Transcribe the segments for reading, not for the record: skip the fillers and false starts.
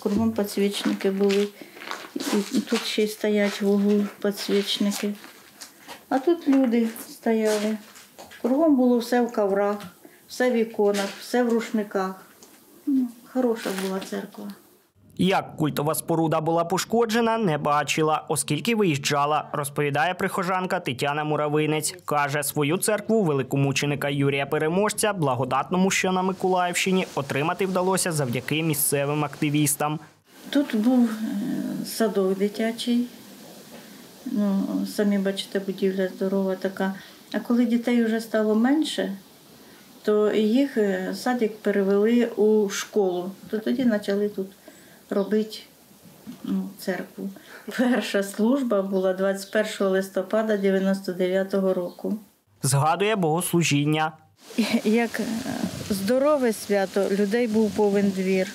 кругом підсвічники були. І тут ще й стоять в углу підсвічники. А тут люди стояли. Кругом було все в коврах, все в іконах, все в рушниках. Хороша була церква. Як культова споруда була пошкоджена, не бачила, оскільки виїжджала, розповідає прихожанка Тетяна Муравинець. Каже, свою церкву великомученика Юрія Переможця, благодатному, що на Миколаївщині, отримати вдалося завдяки місцевим активістам. Тут був садок дитячий, самі бачите, будівля здорова така. А коли дітей вже стало менше, то їх садик перевели у школу. То тоді почали тут робити церкву. Перша служба була 21 листопада 99-го року. Згадує богослужіння. Як здорове свято, людей був повен двір.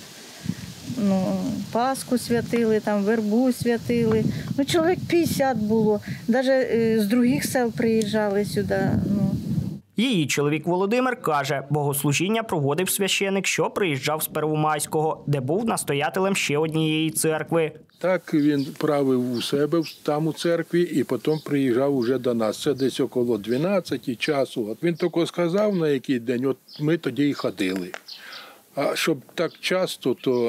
Пасху святили, там вербу святили. Чоловік 50 було. Навіть з других сел приїжджали сюди. Її чоловік Володимир каже, богослужіння проводив священик, що приїжджав з Первомайського, де був настоятелем ще однієї церкви. Так він правив у себе там у церкві і потім приїжджав уже до нас. Це десь около 12 часу. От він тільки сказав, на який день, от ми тоді і ходили. А щоб так часто, то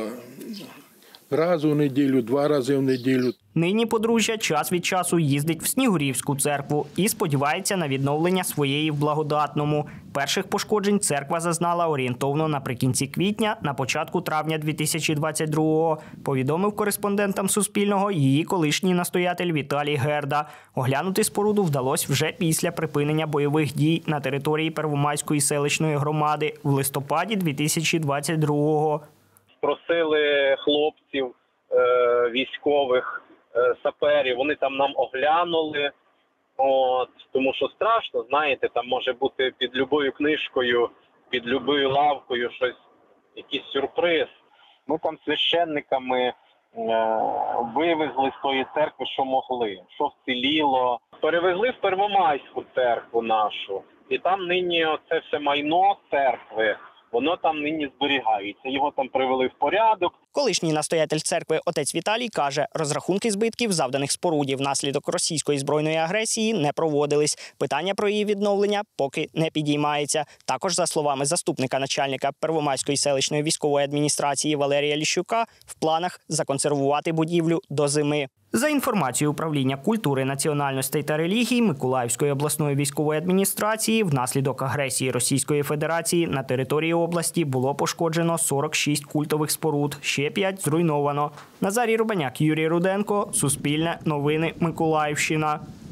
раз у неділю, 2 рази в неділю. Нині подружжя час від часу їздить в Снігурівську церкву і сподівається на відновлення своєї в Благодатному. Перших пошкоджень церква зазнала орієнтовно наприкінці квітня, на початку травня 2022-го, повідомив кореспондентам Суспільного її колишній настоятель Віталій Герда. Оглянути споруду вдалося вже після припинення бойових дій на території Первомайської селищної громади в листопаді 2022-го. Просили хлопців, військових, саперів, вони там нам оглянули, тому що страшно, знаєте, там може бути під любою книжкою, під любою лавкою щось, якийсь сюрприз. Ми там священниками вивезли з тої церкви, що могли, що вціліло. Перевезли в Первомайську церкву нашу, і там нині оце все майно церкви, воно там нині зберігається. Його там привели в порядок. Колишній настоятель церкви отець Віталій каже, розрахунки збитків, завданих споруді внаслідок російської збройної агресії, не проводились. Питання про її відновлення поки не підіймається. Також, за словами заступника начальника Первомайської селищної військової адміністрації Валерія Ліщука, в планах законсервувати будівлю до зими. За інформацією Управління культури, національностей та релігій Миколаївської обласної військової адміністрації, внаслідок агресії Російської Федерації на території області було пошкоджено 46 культових споруд, ще 5 зруйновано. Назарій Рубаняк, Юрій Руденко, Суспільне, Новини, Миколаївщина.